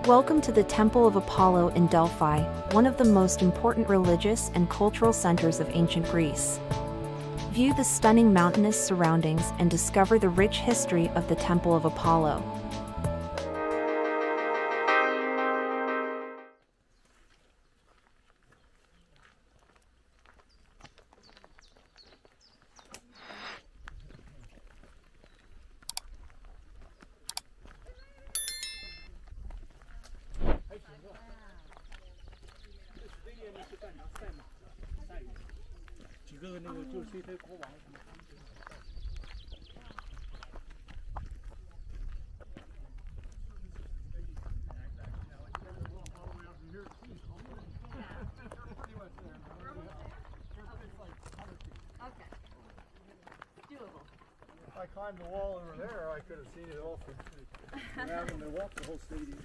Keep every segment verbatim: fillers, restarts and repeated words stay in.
Welcome to the Temple of Apollo in Delphi, one of the most important religious and cultural centers of ancient Greece. View the stunning mountainous surroundings and discover the rich history of the Temple of Apollo. If I climbed the wall over there, I could have seen it all from having to walk the whole stadium.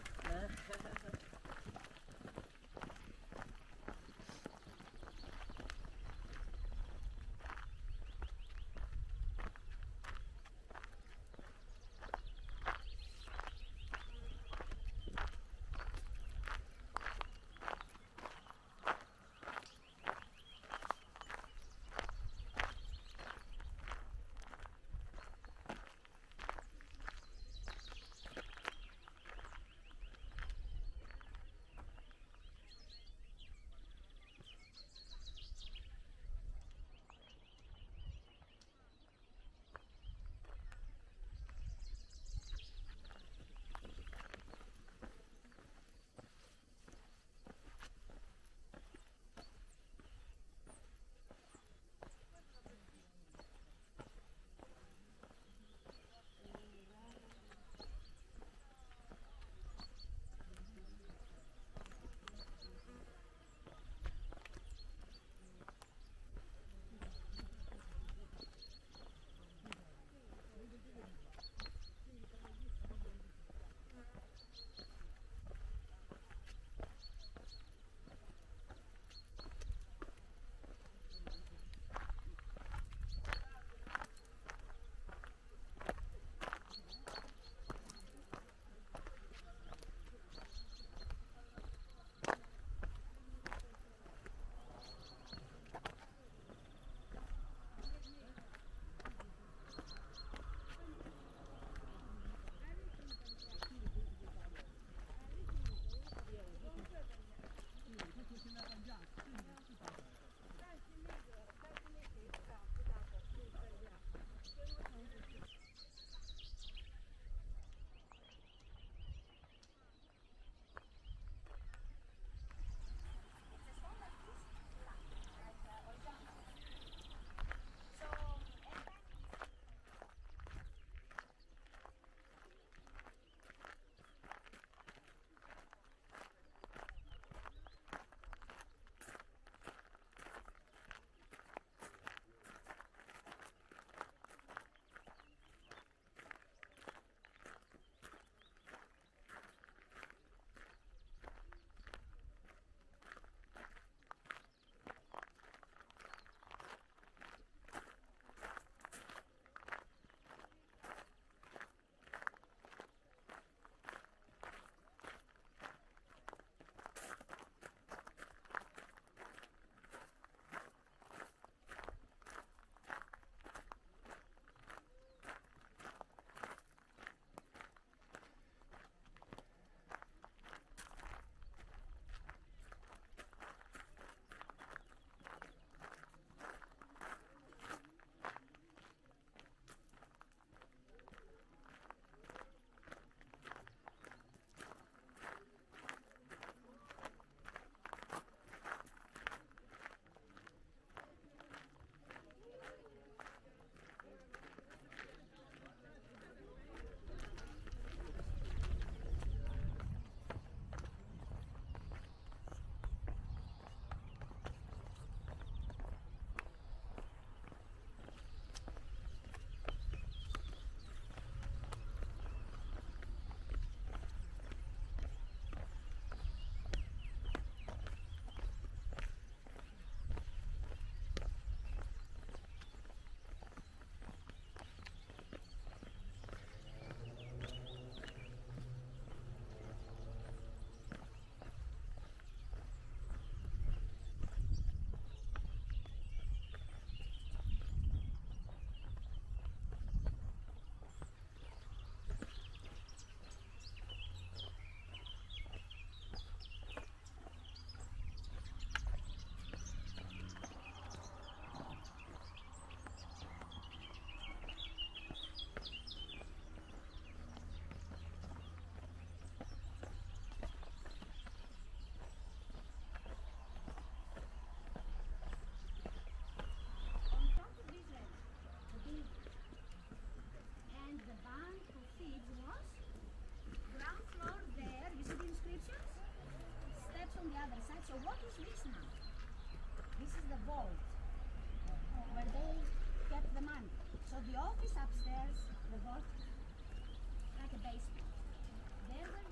So what is this now? This is the vault where they kept the money. So the office upstairs, the vault, like a basement. There were